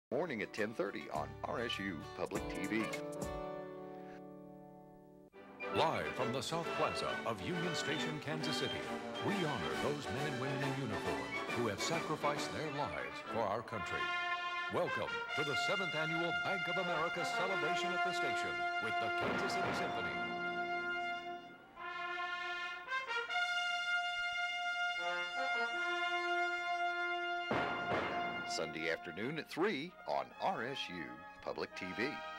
Morning at 10:30 on RSU Public TV. Live from the South Plaza of Union Station, Kansas City, we honor those men and women in uniform who have sacrificed their lives for our country. Welcome to the 7th Annual Bank of America celebration at the station with the Kansas City Symphony. Sunday afternoon at 3 on RSU Public TV.